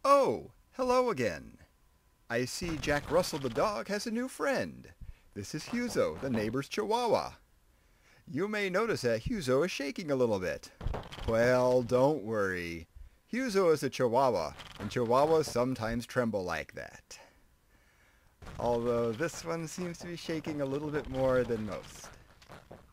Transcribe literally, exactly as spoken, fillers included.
Oh, hello again. I see Jack Russell the dog has a new friend. This is Huzo, the neighbor's chihuahua. You may notice that Huzo is shaking a little bit. Well, don't worry. Huzo is a chihuahua, and chihuahuas sometimes tremble like that. Although this one seems to be shaking a little bit more than most.